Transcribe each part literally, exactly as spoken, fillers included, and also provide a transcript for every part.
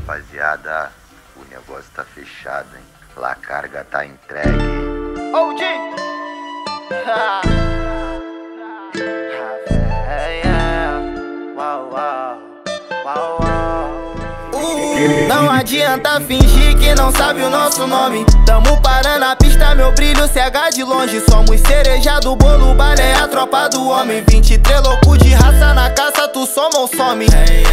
rapaziada, o negócio tá fechado, hein? La carga tá entregue. O G! Ha! Uau, uau, uau, uau. Uh, não adianta fingir que não sabe o nosso nome. Tamo parando a pista, meu brilho cega de longe. Somos cereja do bolo, balé, a tropa do homem. vinte e três louco de raça na caça, tu soma ou some.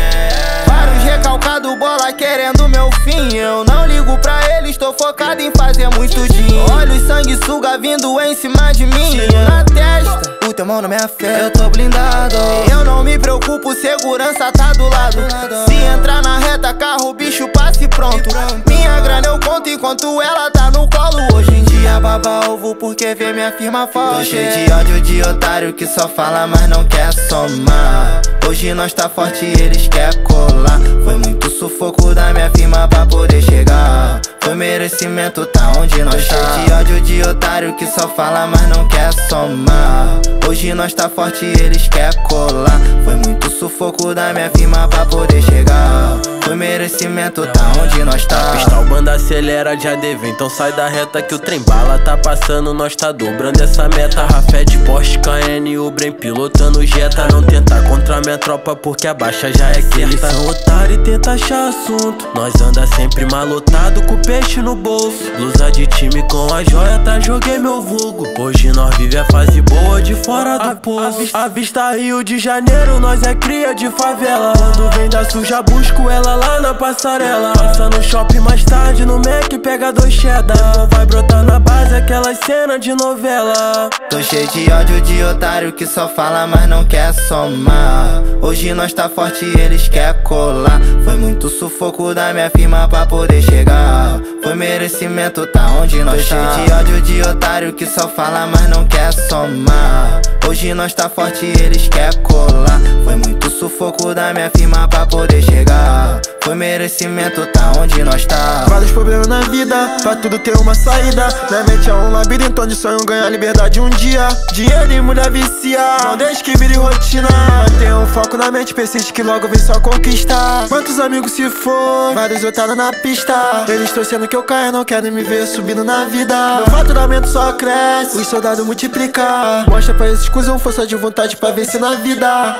Vários recalcados, bola querendo meu fim. Eu não ligo pra eles, tô focado em fazer muito dinheiro. Olha o sanguessuga vindo em cima de mim. Na testa, o teu mão não me afeta, eu tô blindado. Eu não me preocupo, segurança tá do lado. Se entrar na reta, carro, bicho, passe pronto. Minha grana eu conto enquanto ela tá no colo. Hoje em dia baba ovo porque vê minha firma forte. Tô cheio de ódio de otário que só fala mas não quer somar. Hoje nós tá forte e eles quer colar. Foi muito sufoco da minha firma pra poder chegar. Foi merecimento, tá onde nós tá. Cheio de ódio de otário que só fala mas não quer somar. Hoje nós tá forte e eles quer colar. Foi muito sufoco da minha firma pra poder chegar. Foi merecimento, tá onde nós tá. Pistol, banda acelera de A D V, então sai da reta que o trem bala tá passando, nós tá dobrando essa meta. Rafete, Porsche, K N, Uber, pilotando Jetta. Não tentar contra minha tropa porque a baixa já é certa. Eles são otários e tenta achar assunto. Nós anda sempre malotado com peixe no bolso. Blusa de time com a joia, tá, joguei meu vulgo. Hoje nós vive a fase boa de fora do poço. A vista Rio de Janeiro, nós é cria de favela. Quando vem da suja, busco ela lá na passarela. Passa no shopping mais tarde, no Mac pega dois cheddar. Depois vai brotar na base aquelas cenas de novela. Tô cheio de ódio de otário que só fala mas não quer somar. Hoje nós tá forte e eles quer colar. Foi muito sufoco da minha firma pra poder chegar. Foi merecimento, tá onde nós tá. Tô cheio de ódio de otário que só fala mas não quer somar. Hoje nós tá forte e eles quer colar. Foi muito sufoco da minha firma pra poder chegar. Foi merecimento, tá onde nós tá. Vários problemas na vida, pra tudo ter uma saída. Minha mente é um labirinto onde sonho ganhar liberdade um dia. Dinheiro e mulher vicia, não deixe que vire rotina. Mantenha um foco na mente, persiste que logo vem só conquistar. Quantos amigos se for, vários otários na pista. Eles torcendo que eu caia, não querem me ver subindo na vida. Meu faturamento só cresce, os soldados multiplicam. Mostra pra esses cuzão força de vontade pra vencer na vida.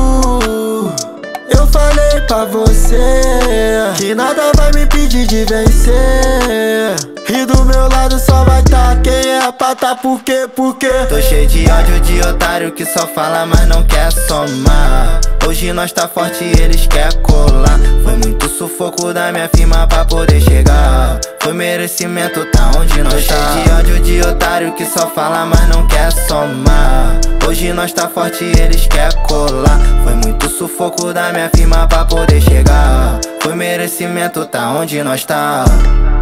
uh, Eu falei pra você que nada vai me impedir de vencer. E do meu lado só vai tá quem é pra tá, por quê, por quê? Tô cheio de ódio de otário que só fala mas não quer somar. Hoje nós tá forte e eles quer colar. Foi muito sufoco da minha firma pra poder chegar. Foi merecimento, tá onde nós tá. Tô cheio de ódio de otário que só fala mas não quer somar. Hoje nós tá forte e eles quer colar. Foi muito sufoco da minha firma pra poder chegar. Foi merecimento, tá onde nós tá.